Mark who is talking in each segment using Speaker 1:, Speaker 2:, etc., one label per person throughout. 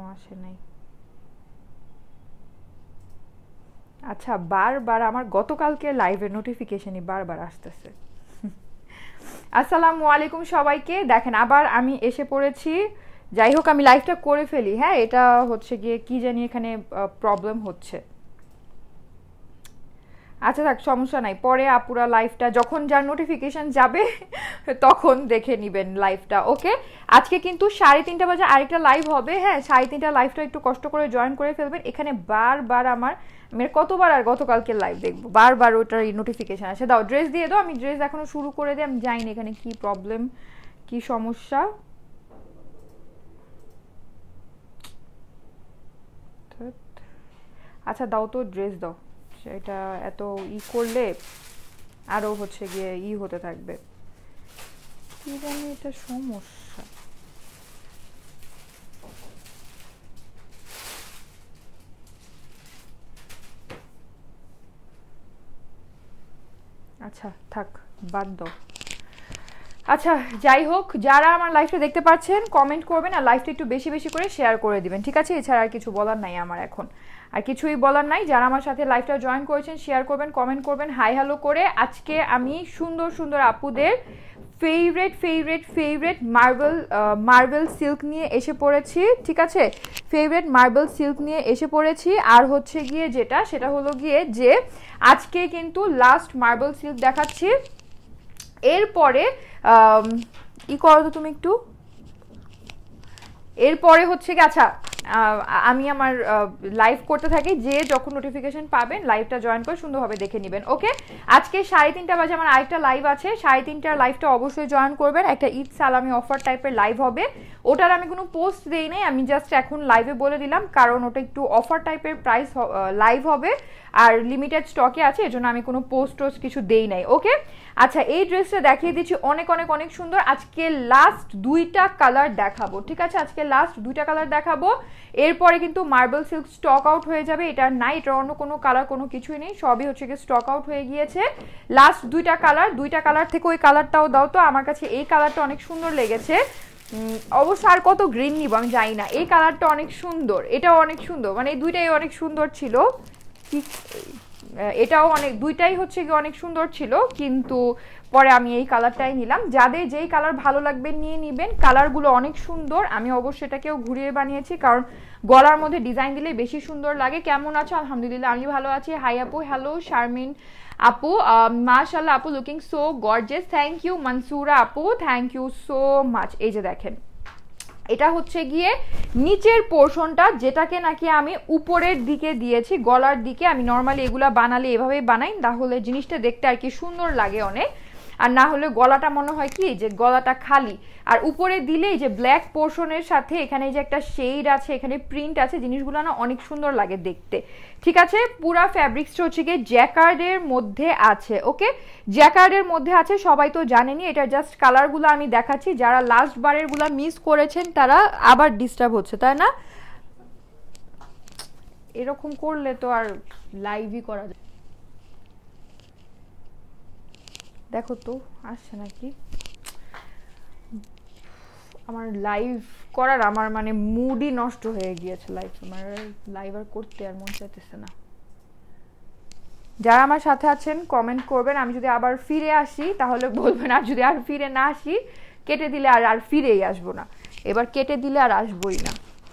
Speaker 1: আসে নাই। আচ্ছা, বারবার আমার গতকালকে লাইভের নোটিফিকেশনই বারবার আসতেছে। আসসালামু আলাইকুম সবাইকে। দেখেন আবার আমি এসে পড়েছি। যাই হোক, আমি লাইভটা করে ফেলি। হ্যাঁ, এটা হচ্ছে গিয়ে কি জানি এখানে প্রবলেম হচ্ছে। আচ্ছা থাক, সমস্যা নাই, পরে আপুরা লাইভটা যখন যার নোটিফিকেশন যাবে তখন দেখে নেবেন লাইভটা। ওকে, আজকে কিন্তু 3:30 বাজে আরেকটা লাইভ হবে। হ্যাঁ, 3:30 লাইভটা একটু কষ্ট করে জয়েন করে ফেলবেন। এখানে বারবার আমার কতবার আর গতকালকে লাইভ দেখবো, বারবার ওটার নোটিফিকেশন আসে। দাও, ড্রেস দিয়ে দাও। আমি ড্রেস এখনো শুরু করে দিই। আমি জানি না এখানে কি প্রবলেম, কি সমস্যা। আচ্ছা দাও তো, ড্রেস দাও। এটা এত করলে আরো হচ্ছে গিয়ে হতে থাকবে, কি জানি এটা সমস্যা। আচ্ছা থাক, বাদ দাও। আচ্ছা যাই হোক, যারা আমার লাইভটা দেখতে পাচ্ছেন কমেন্ট করবেন আর লাইভটা একটু বেশি বেশি করে শেয়ার করে দিবেন, ঠিক আছে? এছাড়া আর কিছু বলার নাই আমার এখন, আর কিছুই বলার নাই। যারা আমার সাথে লাইভটা জয়েন করেছেন শেয়ার করবেন, কমেন্ট করবেন, হাই হ্যালো করে। আজকে আমি সুন্দর সুন্দর আপুদের ফেভারিট মার্বেল সিল্ক নিয়ে এসে পড়েছি, ঠিক আছে? ফেভারিট মার্বেল সিল্ক নিয়ে এসে পড়েছি। আর হচ্ছে গিয়ে সেটা হলো গিয়ে যে আজকে কিন্তু লাস্ট মার্বেল সিল্ক দেখাচ্ছি। এরপরে করো তো তুমি একটু। এরপরে হচ্ছে কি, আচ্ছা আমি আমার লাইভ করতে থাকি, যে যখন নোটিফিকেশন পাবেন লাইভটা জয়েন করে সুন্দরভাবে দেখে নেবেন। ওকে, আজকে 3:30 বাজে আমার আরেকটা লাইভ আছে। 3:30টার লাইভটা অবশ্যই জয়েন করবেন। একটা ঈদ সালামি অফার টাইপের লাইভ হবে। ওটার আমি কোনো পোস্ট দেই নাই, আমি জাস্ট এখন লাইভে বলে দিলাম, কারণ ওটা একটু অফার টাইপের প্রাইস লাইভ হবে আর লিমিটেড স্টকে আছে, এজন্য আমি কোনো পোস্ট কিছু দেই নাই। ওকে, আচ্ছা এই ড্রেসটা দেখিয়ে দিচ্ছি, অনেক অনেক অনেক সুন্দর। আজকে লাস্ট 2টা কালার দেখাবো, ঠিক আছে? আজকে লাস্ট 2টা কালার দেখাবো। এরপরে কিন্তু মার্বেল সিল্ক স্টক আউট হয়ে যাবে। এটা নাই, এটা অন্য কোনো কালার কোনো কিছুই নেই, সবই হচ্ছে কি স্টক আউট হয়ে গিয়েছে। লাস্ট 2টা কালার থেকে ওই কালারটাও দাও তো। আমার কাছে এই কালারটা অনেক সুন্দর লেগেছে। অবশ্য আর কত গ্রিন নিব আমি জানি না। এই কালারটা অনেক সুন্দর, এটাও অনেক সুন্দর, মানে এই দুইটাই অনেক সুন্দর ছিল। এটাও অনেক, দুইটাই হচ্ছে কি অনেক সুন্দর ছিল, কিন্তু পরে আমি এই কালারটাই নিলাম। যাদের যেই কালার ভালো লাগবে নিয়ে নিবেন, কালারগুলো অনেক সুন্দর। আমি অবশ্যই এটাকেও ঘুরিয়ে বানিয়েছি, কারণ গলার মধ্যে ডিজাইন দিলে বেশি সুন্দর লাগে। কেমন আছো? আলহামদুলিল্লাহ আমি ভালো আছি। হাই আপু, হ্যালো শারমিন আপু, মাশাআল্লাহ আপু, looking so gorgeous, thank you. Mansura আপু, থ্যাংক ইউ সো মাচ। এই যে দেখেন, এটা হচ্ছে গিয়ে নিচের পোর্শনটা, যেটাকে নাকি আমি উপরের দিকে দিয়েছি, গলার দিকে। আমি নর্মালি এগুলা বানালে এভাবেই বানাই, তাহলে জিনিসটা দেখতে আর কি সুন্দর লাগে অনেক। আর না হলে গলাটা মনে হয় কি যে গলাটা খালি, আর উপরে দিলে যে ব্ল্যাক পোর্শনের সাথে এখানে যে একটা শেড আছে, এখানে প্রিন্ট আছে, জিনিসগুলো না অনেক সুন্দর লাগে দেখতে, ঠিক আছে? পুরা ফ্যাব্রিক্সটা হচ্ছে গিয়ে জ্যাকার্ডের মধ্যে আছে। ওকে, জ্যাকার্ডের মধ্যে আছে, সবাই তো জানেনি। এটা জাস্ট কালারগুলো আমি দেখাচ্ছি, যারা লাস্ট বারের গুলা মিস করেছেন তারা আবার ডিস্টার্ব হচ্ছে, তাই না? এরকম করলে তো আর লাইভই করা যায়। দেখো তো আসছে নাকি আমার লাইভ করার, আমার মানে মুডই নষ্ট হয়ে গিয়েছে লাইভ, আমার লাইভ আর করতে আর মন চাইতেছে না। যারা আমার সাথে আছেন কমেন্ট করবেন, আমি যদি আবার ফিরে আসি তাহলে বলবেন, আর যদি আর ফিরে না আসি কেটে দিলে আর ফিরেই আসবো না। এবার কেটে দিলে আর আসবোই না।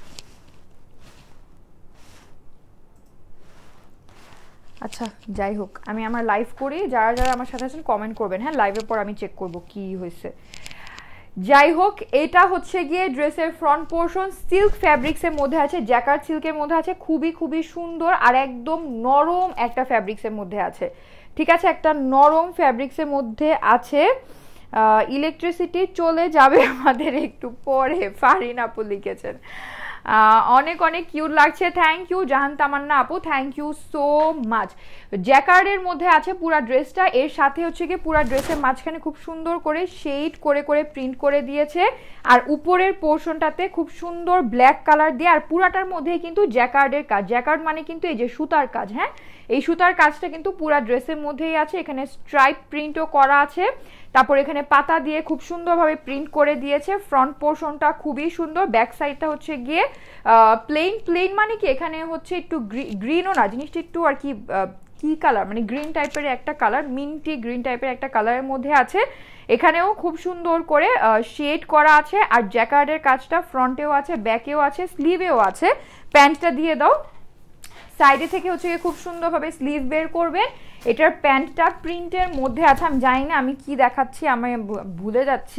Speaker 1: আচ্ছা যাই হোক, আমি আমার লাইভ করি, যারা যারা আমার সাথে আছেন কমেন্ট করবেন। হ্যাঁ, লাইভের পর আমি চেক করব কি হয়েছে। যাই হোক, এটা হচ্ছে গিয়ে ড্রেসের ফ্রন্ট পোর্শন, সিল্ক ফ্যাব্রিক্সের মধ্যে আছে, জ্যাকার্ড সিল্কের মধ্যে আছে, খুবই খুবই সুন্দর আর একদম নরম একটা ফ্যাব্রিক্সের মধ্যে আছে, ঠিক আছে? একটা নরম ফ্যাব্রিক্সের মধ্যে আছে। ইলেকট্রিসিটি চলে যাবে আমাদের একটু পরে, ফারিন আপু লিখেছেন। অনেক অনেক কিউট লাগছে, থ্যাংক ইউ জাহান তামান্না আপু, থ্যাংক ইউ সো মাচ। জ্যাকার্ডের মধ্যে আছে পুরা ড্রেসটা, এর সাথে হচ্ছে কি পুরা ড্রেসের মাঝখানে খুব সুন্দর করে শেড করে করে প্রিন্ট করে দিয়েছে, আর উপরের পোর্শনটাতে খুব সুন্দর ব্ল্যাক কালার দিয়ে, আর পুরাটার মধ্যে কিন্তু জ্যাকার্ডের কাজ। জ্যাকার্ড মানে কিন্তু এই যে সুতার কাজ, হ্যাঁ এই সুতার কাজটা কিন্তু পুরা ড্রেসের মধ্যেই আছে। এখানে স্ট্রাইপ প্রিন্টও করা আছে, তারপর এখানে পাতা দিয়ে খুব সুন্দরভাবে প্রিন্ট করে দিয়েছে। ফ্রন্ট পোর্শনটা খুবই সুন্দর, ব্যাক সাইডটা হচ্ছে গিয়ে প্লেন মানে কি এখানে হচ্ছে একটু গ্রিনও না, জিনিসটা একটু আর কি কি কালার মানে গ্রিন টাইপের একটা কালার, মিন্টি গ্রিন টাইপের একটা কালারের মধ্যে আছে। এখানেও খুব সুন্দর করে শেড করা আছে, আর জ্যাকার্ডের কাজটা ফ্রন্টেও আছে, ব্যাকেও আছে, স্লিভেও আছে। প্যান্টটা দিয়ে দাও। সাইডে থেকে হচ্ছে খুব সুন্দরভাবে স্লিভ বের করবে। এটার প্যান্টটা প্রিন্টের মধ্যে আছে, আমি জানি না আমি কি দেখাচ্ছি, আমি ভুলে যাচ্ছি।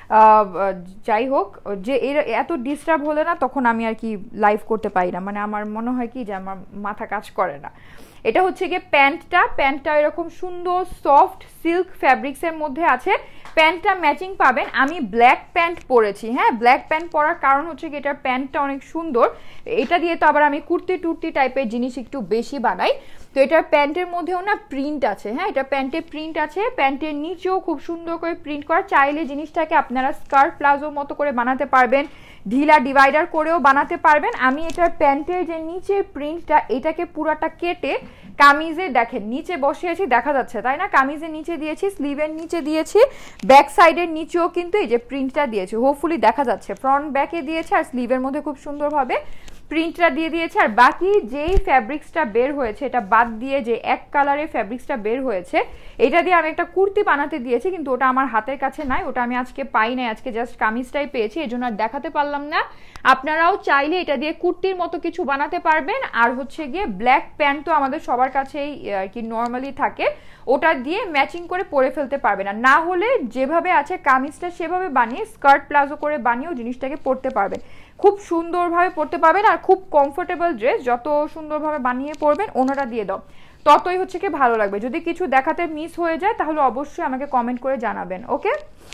Speaker 1: যাই হোক, যে এর এত ডিস্টার্ব হলে না তখন আমি আর কি লাইভ করতে পারি না, মানে আমার মনে হয় কি যে আমার মাথা কাজ করে না। এটা হচ্ছে গিয়ে প্যান্টটা এরকম সুন্দর সফট সিল্ক ফ্যাব্রিক্সের মধ্যে আছে। প্যান্টটা ম্যাচিং পাবেন। আমি ব্ল্যাক প্যান্ট পরেছি, হ্যাঁ ব্ল্যাক প্যান্ট পরার কারণ হচ্ছে কি এটার প্যান্টটা অনেক সুন্দর। এটা দিয়ে তো আবার আমি কুর্তি টাইপের জিনিস একটু বেশি বানাই, তো এটার প্যান্টের মধ্যেও না প্রিন্ট আছে, হ্যাঁ এটা প্যান্টে প্রিন্ট আছে, প্যান্টের নিচেও খুব সুন্দর করে প্রিন্ট করা। চাইলে জিনিসটাকে আপনারা স্কার্ট প্লাজোর মতো করে বানাতে পারবেন, ঢিলা ডিভাইডার করেও বানাতে পারবেন। আমি এটার প্যান্টের যে নিচের প্রিন্টটা এটাকে পুরাটা কেটে কামিজে দেখেন নিচে বসিয়েছি, দেখা যাচ্ছে তাই না, কামিজের নিচে দিয়েছি, স্লিভের নিচে দিয়েছি, ব্যাক সাইডের নিচেও কিন্তু এই যে প্রিন্টটা দিয়েছি, হোপফুলি দেখা যাচ্ছে, ফ্রন্ট ব্যাকে দিয়েছে আর স্লিভের মধ্যে খুব সুন্দরভাবে প্রিন্টটা দিয়ে দিয়েছে। আর বাকি যেই ফ্যাব্রিক্সটা বের হয়েছে এটা বাদ দিয়ে যে এক কালারের ফ্যাব্রিক্সটা বের হয়েছে এটা দিয়ে আমি একটা কুর্তি বানাতে দিয়েছি, কিন্তু ওটা আমার হাতের কাছে নাই, ওটা আমি আজকে পাই নাই, আজকে জাস্ট কামিজটাই পেয়েছি, এজন্য আর দেখাতে পারলাম না। আপনারাও চাইলে এটা দিয়ে কুর্তির মতো কিছু বানাতে পারবেন। আর হচ্ছে গিয়ে ব্ল্যাক প্যান্ট তো আমাদের সবার কাছেই আর কি নর্মালি থাকে, ওটা দিয়ে ম্যাচিং করে পরে ফেলতে পারবেন। আর না হলে যেভাবে আছে কামিজটা সেভাবে বানিয়ে স্কার্ট প্লাজো করে বানিয়েও জিনিসটাকে পরতে পারবেন, খুব সুন্দরভাবে পরতে পারবেন। আর খুব কমফোর্টেবল ড্রেস, যত সুন্দরভাবে বানিয়ে পরবেন ওনাটা দিয়ে দাও ততই হচ্ছে কি ভালো লাগবে। যদি কিছু দেখাতে মিস হয়ে যায় তাহলে অবশ্যই আমাকে কমেন্ট করে জানাবেন, ওকে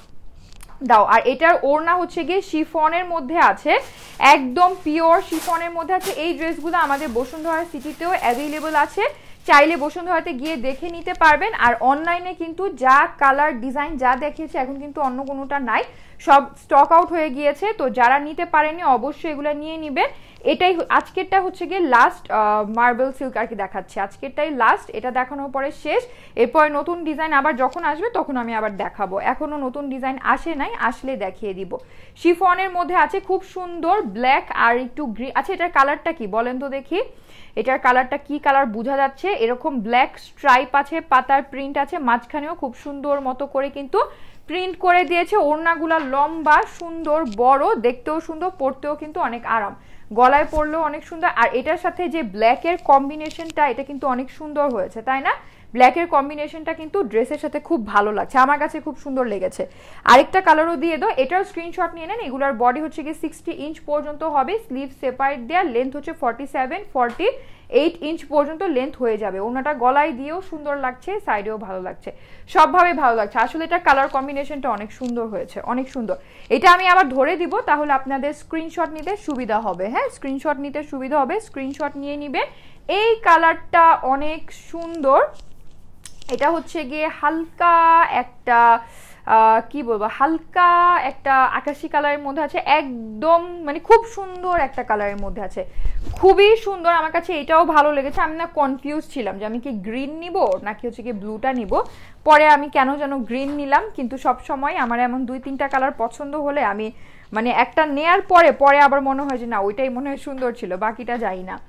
Speaker 1: দাও। আর এটার ওড়না হচ্ছে গিয়ে শিফনের মধ্যে আছে, একদম পিওর শিফনের মধ্যে আছে। এই ড্রেসগুলো আমাদের বসুন্ধরা সিটিতেও অ্যাভেলেবল আছে, চাইলে বসুন্ধরাতে গিয়ে দেখে নিতে পারবেন। আর অনলাইনে কিন্তু যা কালার ডিজাইন যা দেখিয়েছে এখন কিন্তু অন্য কোনোটা নাই, সব স্টক আউট হয়ে গিয়েছে। তো যারা নিতে পারেনি অবশ্যই এগুলো নিয়ে নেবেন। এটাই আজকেরটা হচ্ছে গিয়ে লাস্ট মার্বেল সিল্ক আর কি দেখাচ্ছি, আজকেরটাই লাস্ট, এটা দেখানোর পরে শেষ। এরপরে নতুন ডিজাইন আবার যখন আসবে তখন আমি আবার দেখাবো, এখনো নতুন ডিজাইন আসে নাই, আসলে দেখিয়ে দিব। শিফনের মধ্যে আছে খুব সুন্দর ব্ল্যাক আর একটু গ্রিন। আচ্ছা এটার কালারটা কি বলেন তো দেখি, এটার কালারটা কি কালার বোঝা যাচ্ছে? এরকম ব্ল্যাক স্ট্রাইপ আছে, পাতার প্রিন্ট আছে, মাঝখানেও খুব সুন্দর মতো করে কিন্তু প্রিন্ট করে দিয়েছে। ওড়নাগুলা লম্বা সুন্দর বড়, দেখতেও সুন্দর, পরতেও কিন্তু অনেক আরাম, গলায় পরলেও অনেক সুন্দর। আর এটার সাথে যে ব্ল্যাকের কম্বিনেশনটা এটা কিন্তু অনেক সুন্দর হয়েছে তাই না, ব্ল্যাকের কম্বিনেশনটা কিন্তু ড্রেসের সাথে খুব ভালো লাগছে, আমার কাছে খুব সুন্দর লেগেছে। আরেকটা কালারও দিয়ে দাও, এটার স্ক্রিনশট নিয়ে নেন। এগুলোর বডি হচ্ছে গিয়ে 60 ইঞ্চ পর্যন্ত হবে, স্লিভ সেপারেট দেওয়া, লেন্থ হচ্ছে 47-48 ইঞ্চ পর্যন্ত লেন্থ হয়ে যাবে। ওনাটা গলায় দিয়েও সুন্দর লাগছে, সাইডেও ভালো লাগছে, সবভাবে ভালো লাগছে। আসলে এটা কালার কম্বিনেশনটা অনেক সুন্দর হয়েছে, অনেক সুন্দর। এটা আমি আবার ধরে দিব তাহলে আপনাদের স্ক্রিনশট নিতে সুবিধা হবে, হ্যাঁ স্ক্রিনশট নিতে সুবিধা হবে, স্ক্রিনশট নিয়ে নিবে। এই কালারটা অনেক সুন্দর, এটা হচ্ছে গিয়ে হালকা একটা কি বলবো, হালকা একটা আকাশি কালারের মধ্যে আছে, একদম মানে খুব সুন্দর একটা কালারের মধ্যে আছে, খুবই সুন্দর। আমার কাছে এটাও ভালো লেগেছে, আমি না কনফিউজ ছিলাম যে আমি কি গ্রিন নিব নাকি হচ্ছে কি ব্লুটা নিব, পরে আমি কেন যেন গ্রিন নিলাম। কিন্তু সব সময় আমার এমন 2-3টা কালার পছন্দ হলে আমি মানে একটা নেয়ার পরে আবার মনে হয় যে না ওইটাই মনে হয় সুন্দর ছিল, বাকিটা যাই না।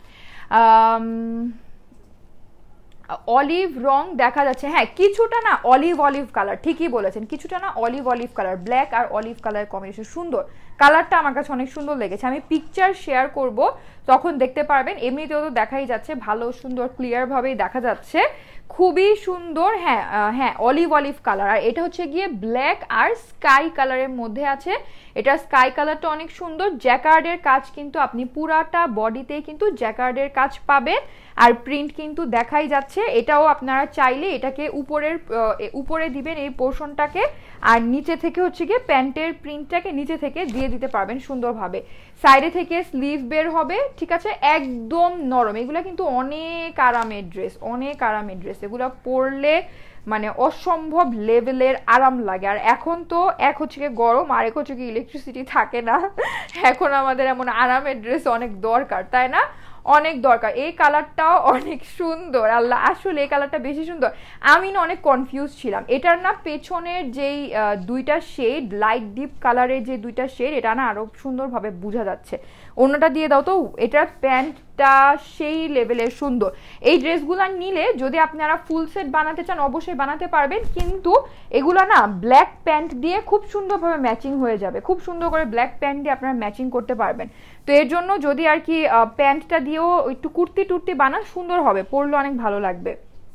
Speaker 1: অলিভ রং দেখা যাচ্ছে, হ্যাঁ কিছুটা না অলিভ কালার, ঠিকই বলেছেন, কিছুটা না অলিভ কালার, ব্ল্যাক আর অলিভ কালার কম্বিনেশন সুন্দর, কালারটা আমার কাছে অনেক সুন্দর লেগেছে। আমি পিকচার শেয়ার করব তখন দেখতে পারবেন, এমনিতেও তো দেখাই যাচ্ছে ভালো সুন্দর ক্লিয়ার ভাবেই দেখা যাচ্ছে, খুবই সুন্দর। হ্যাঁ অলিভ কালার। আর এটা হচ্ছে গিয়ে ব্ল্যাক আর স্কাই কালারের মধ্যে আছে, এটা স্কাই কালারটা অনেক সুন্দর। জ্যাকার্ডের কাজ কিন্তু আপনি পুরাটা বডিতেই কিন্তু জ্যাকার্ডের কাজ পাবেন, আর প্রিন্ট কিন্তু দেখাই যাচ্ছে। এটাও আপনারা চাইলে এটাকে উপরে দিবেন এই পোর্শনটাকে, আর নিচে থেকে হচ্ছে গিয়ে প্যান্টের প্রিন্টটাকে নিচে থেকে দিয়ে দিতে পারবেন সুন্দরভাবে। সাইডে থেকে স্লিভ বের হবে, ঠিক আছে, একদম নরম। এগুলা কিন্তু অনেক আরামের ড্রেস, অনেক আরামের ড্রেস। এগুলা পরলে মানে অসম্ভব লেভেলের আরাম লাগে। আর এখন তো এক হচ্ছে কি গরম, আর এক হচ্ছে কি ইলেকট্রিসিটি থাকে না, এখন আমাদের এমন আরামের ড্রেস অনেক দরকার, তাই না? অনেক দরকার। এই কালারটাও অনেক সুন্দর, আল্লাহ আসলে এই কালারটা বেশি সুন্দর। আমি না অনেক কনফিউজ ছিলাম, এটার না পেছনের যেই দুইটা শেড, লাইট ডিপ কালারের যে দুইটা শেড, এটা না আরো সুন্দরভাবে বোঝা যাচ্ছে। অন্যটা দিয়ে দাও তো। এটার প্যান্টটা সেই লেভেলের সুন্দর। এই ড্রেসগুলো নিলে যদি আপনারা ফুল সেট বানাতে চান অবশ্যই বানাতে পারবেন, কিন্তু এগুলো না ব্ল্যাক প্যান্ট দিয়ে খুব সুন্দরভাবে ম্যাচিং হয়ে যাবে, খুব সুন্দর করে ব্ল্যাক প্যান্ট দিয়ে আপনারা ম্যাচিং করতে পারবেন। তো এর জন্য যদি আর কি প্যান্টটা দিয়েও একটু কুর্তি টুর্তি বানান সুন্দর হবে, পরলে অনেক ভালো লাগবে।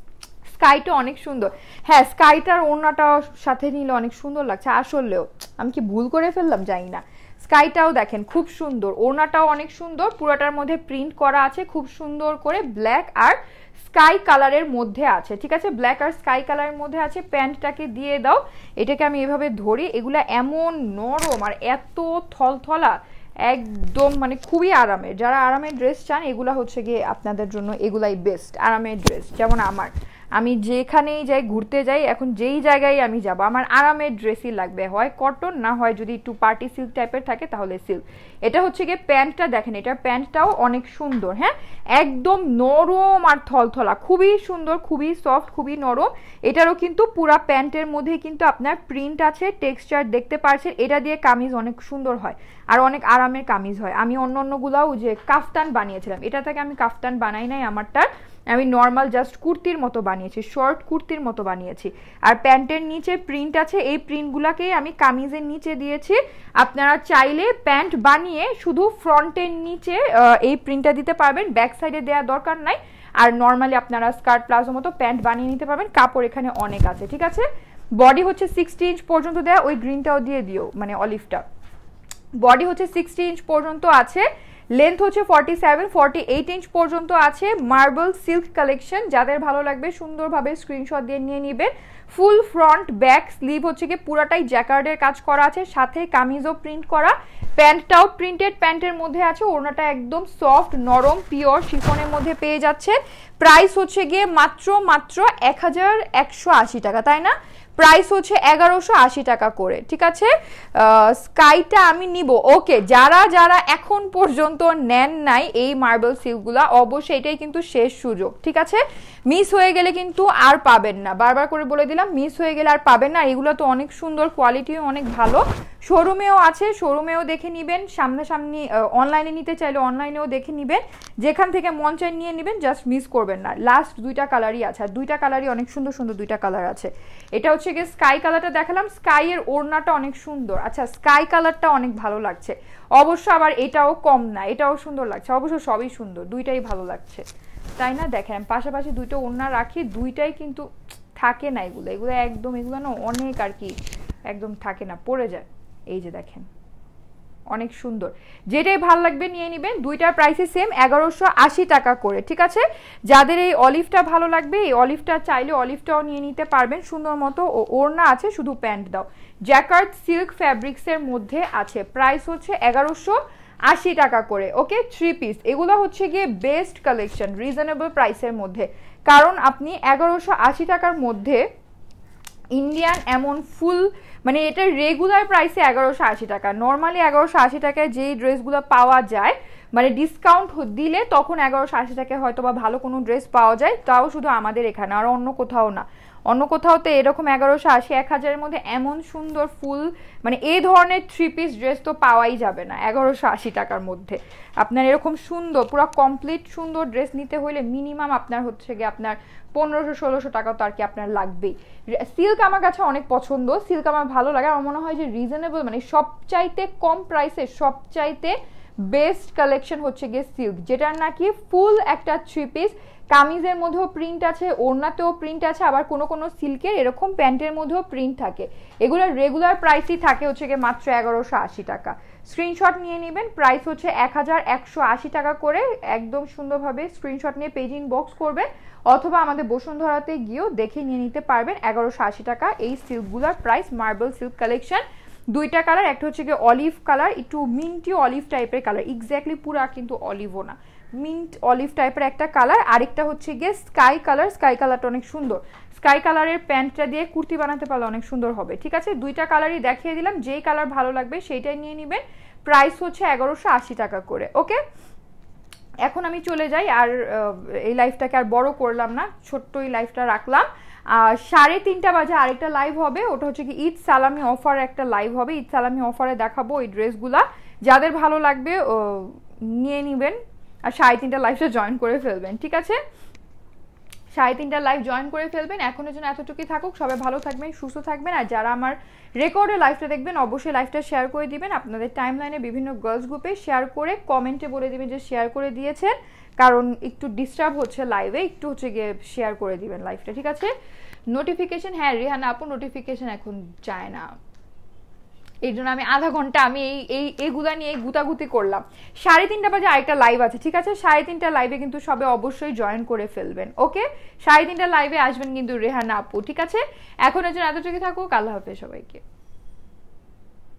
Speaker 1: স্কাইটা অনেক সুন্দর, হ্যাঁ স্কাইটার ওড়নাটা সাথে নিলে অনেক সুন্দর লাগছে আসলেও। আমি কি ভুল করে ফেললাম জানি না। স্কাইটাও দেখেন খুব সুন্দর, ওড়নাটাও অনেক সুন্দর, পুরোটার মধ্যে প্রিন্ট করা আছে খুব সুন্দর করে, ব্ল্যাক আর স্কাই কালারের মধ্যে আছে, ঠিক আছে, ব্ল্যাক আর স্কাই কালারের মধ্যে আছে। প্যান্টটাকে দিয়ে দাও, এটাকে আমি এভাবে ধরি। এগুলা এমন নরম আর এত থলথলা, একদম মানে খুবই আরামের। যারা আরামের ড্রেস চান এগুলা হচ্ছে গিয়ে আপনাদের জন্য এগুলাই বেস্ট আরামের ড্রেস। যেমন আমি যেখানেই যাই, ঘুরতে যাই, এখন যেই জায়গায় আমি যাব আমার আরামের ড্রেসই লাগবে, হয় কটন না হয় যদি একটু পার্টি সিল্ক টাইপের থাকে তাহলে সিল্ক। এটা হচ্ছে গিয়ে প্যান্টটা দেখেন, এটার প্যান্টটাও অনেক সুন্দর, হ্যাঁ একদম নরম আর থলথলা, খুবই সুন্দর, খুবই সফট, খুবই নরম। এটারও কিন্তু পুরা প্যান্টের মধ্যে কিন্তু আপনার প্রিন্ট আছে, টেক্সচার দেখতে পাচ্ছেন। এটা দিয়ে কামিজ অনেক সুন্দর হয় আর অনেক আরামের কামিজ হয়। আমি অন্যগুলাও যে কাফতান বানিয়েছিলাম, এটা থেকে আমি কাফতান বানাই নাই, আমারটা আমি নর্মাল জাস্ট কুর্তির মতো বানিয়েছি, শর্ট কুর্তির মতো বানিয়েছি। আর প্যান্টের নিচে প্রিন্ট আছে, এই প্রিন্টগুলোকে আমি কামিজের নিচে দিয়েছি। আপনারা চাইলে প্যান্ট বানিয়ে শুধু ফ্রন্টের নিচে এই প্রিন্টটা দিতে পারবেন, ব্যাক সাইডে দেওয়ার দরকার নাই। আর নর্মালি আপনারা স্কার্ট প্লাজো মতো প্যান্ট বানিয়ে নিতে পারবেন, কাপড় এখানে অনেক আছে, ঠিক আছে। বডি হচ্ছে 60 ইঞ্চ পর্যন্ত দেয়া, ওই গ্রিনটাও দিয়ে দিও মানে অলিভটা। বডি হচ্ছে 60 ইঞ্চ পর্যন্ত আছে, লেন্থ হচ্ছে 47-48 ইঞ্চ পর্যন্ত আছে। মার্বেল সিল্ক কালেকশন, যাদের ভালো লাগবে সুন্দরভাবে স্ক্রিনশট দিয়ে নিয়ে নিবেন। ফুল ফ্রন্ট ব্যাক স্লিভ হচ্ছে কি পুরাটাই জ্যাকার্ডের কাজ করা আছে, সাথে কামিজও প্রিন্ট করা, প্যান্টটাও প্রিন্টেড প্যান্টের মধ্যে আছে। ওড়নাটা একদম সফট নরম পিওর শিফনের মধ্যে পেয়ে যাচ্ছে। প্রাইস হচ্ছে গিয়ে মাত্র 1180 টাকা, তাই না? প্রাইস হচ্ছে 1180 টাকা করে, ঠিক আছে। স্কাইটা আমি নিব, ওকে। যারা এখন পর্যন্ত নেন নাই এই মার্বেল সিল্কগুলা, অবশ্যই এটাই কিন্তু শেষ সুযোগ, ঠিক আছে। মিস হয়ে গেলে কিন্তু আর পাবেন না, বারবার করে বলে দিলাম, মিস হয়ে গেলে আর পাবেন না। এগুলো তো অনেক সুন্দর, কোয়ালিটিও অনেক ভালো। শোরুমেও আছে, শোরুমেও দেখে নিবেন, সামনাসামনি অনলাইনে নিতে চাইলে অনলাইনেও দেখে নিবেন, যেখান থেকে মন চাই নিয়ে নিবেন, জাস্ট মিস করবেন না। লাস্ট দুইটা কালারই আছে, আর দুইটা কালারই অনেক সুন্দর সুন্দর দুইটা কালার আছে। এটা হচ্ছে গিয়ে স্কাই কালারটা দেখালাম, স্কাই এর ওড়নাটা অনেক সুন্দর, আচ্ছা স্কাই কালারটা অনেক ভালো লাগছে অবশ্য, আবার এটাও কম না, এটাও সুন্দর লাগছে অবশ্য, সবই সুন্দর, দুইটাই ভালো লাগছে, তাই না? দেখেন পাশাপাশি দুইটা ওড়না রাখি, দুইটাই কিন্তু থাকে না, এগুলো একদম, এগুলো না অনেক আর কি একদম থাকে না, পড়ে যায়। এই যে দেখেন অনেক সুন্দর, যেটাই ভালো লাগবে নিয়ে নেবেন। দুইটার প্রাইসই সেম 1180 টাকা করে, ঠিক আছে। যাদের এই অলিভটা ভালো লাগবে, এই অলিভটা চাইলে অলিভটাও নিয়ে নিতে পারবেন, সুন্দর মতো ওড়না আছে, শুধু প্যান্ট দাও। জ্যাকার্ড সিল্ক ফ্যাব্রিক্সের মধ্যে আছে, প্রাইস হচ্ছে 1180 টাকা করে, ওকে। 3 পিস, এগুলো হচ্ছে গিয়ে বেস্ট কালেকশন রিজনেবল প্রাইসের মধ্যে, কারণ আপনি 1180 টাকার মধ্যে ইন্ডিয়ান এমন ফুল মানে এটা রেগুলার প্রাইসে 1180 টাকা, নর্মালি 1180 টাকায় যেই ড্রেসগুলো পাওয়া যায় মানে ডিসকাউন্ট দিলে তখন 1180 টাকায় হয়তো বা ভালো কোনো ড্রেস পাওয়া যায়, তাও শুধু আমাদের এখানে, আর অন্য কোথাও না। অন্য কোথাও তো এরকম 1180 1000-এর মধ্যে এমন সুন্দর ফুল মানে এই ধরনের 3 পিস ড্রেস তো পাওয়াই যাবে না 1180 টাকার মধ্যে। আপনার এরকম সুন্দর পুরো কমপ্লিট সুন্দর ড্রেস নিতে হলে মিনিমাম আপনার হচ্ছে গিয়ে আপনার 1500-1600 টাকা তো আর কি আপনার লাগবেই। সিল্ক আমার কাছে অনেক পছন্দ, সিল্ক আমার ভালো লাগে, আমার মনে হয় যে রিজনেবল মানে সবচাইতে কম প্রাইসে সবচাইতে বেস্ট কালেকশন হচ্ছে গিয়ে সিল্ক, যেটার নাকি ফুল একটা 3 পিস কামিজের মধ্যেও প্রিন্ট আছে, ওড়নাতেও প্রিন্ট আছে, আবার কোনো কোনো সিল্কের এরকম প্যান্টের মধ্যেও প্রিন্ট থাকে। এগুলোর রেগুলার প্রাইসই থাকে হচ্ছে গিয়ে মাত্র 1180 টাকা। স্ক্রিনশট নিয়ে নেবেন, প্রাইস হচ্ছে 1180 টাকা করে। একদম সুন্দরভাবে স্ক্রিনশট নিয়ে পেজ ইনবক্স করবেন, অথবা আমাদের বসুন্ধরাতে গিয়েও দেখে নিয়ে নিতে পারবেন 1180 টাকা এই সিল্কগুলোর প্রাইস, মার্বেল সিল্ক কালেকশন। দুইটা কালার, একটা হচ্ছে গিয়ে অলিভ কালার, একটু মিন্টি অলিভ টাইপের কালার, এক্স্যাক্টলি পুরা কিন্তু অলিভও না, মিন্ট অলিভ টাইপের একটা কালার। আরেকটা হচ্ছে গিয়ে স্কাই কালার, স্কাই কালারটা অনেক সুন্দর, স্কাই কালারের প্যান্টটা দিয়ে কুর্তি বানাতে পারলে অনেক সুন্দর হবে। ঠিক আছে, দুইটা কালারই দেখিয়ে দিলাম, যেই কালার ভালো লাগবে সেইটাই নিয়ে নেবেন। প্রাইস হচ্ছে 1180 টাকা করে। ওকে, এখন আমি চলে যাই, আর এই লাইভটাকে আর বড় করলাম না, ছোট্ট এই লাইভটা রাখলাম। 3:30 বাজে আরেকটা লাইভ হবে, ওটা হচ্ছে কি ঈদ সালামি অফার একটা লাইভ হবে। ঈদ সালামি অফারে দেখাবো এই ড্রেসগুলা, যাদের ভালো লাগবে নিয়ে নেবেন, আর 3:30 লাইভটা জয়েন করে ফেলবেন। ঠিক আছে, 3:30 লাইভ জয়েন করে ফেলবেন। এখনের জন্য এতটুকুই থাকুক, সবাই ভালো থাকবেন, সুস্থ থাকবেন। আর যারা আমার রেকর্ডে লাইভটা দেখবেন অবশ্যই লাইভটা শেয়ার করে দিবেন, আপনাদের টাইমলাইনে বিভিন্ন গার্লস গ্রুপে শেয়ার করে কমেন্টে বলে দিবেন যে শেয়ার করে দিয়েছেন, কারণ একটু ডিস্টার্ব হচ্ছে লাইভে, একটু হচ্ছে গিয়ে শেয়ার করে দিবেন লাইভটা। ঠিক আছে, নোটিফিকেশন, হ্যাঁ রিহানা আপু নোটিফিকেশন এখন যায় না, এই জন্য আমি আধা ঘন্টা আমি এইগুলা নিয়ে গুতাগুতি করলাম। 3:30 বাজে আরেকটা লাইভ আছে। ঠিক আছে, 3:30 লাইভে কিন্তু সবে অবশ্যই জয়েন করে ফেলবেন। ওকে, 3:30 লাইভে আসবেন কিন্তু রেহানা আপু। ঠিক আছে, এখন এর জন্য এতটুকু থাকুক, আল্লাহ হাফেজ সবাইকে।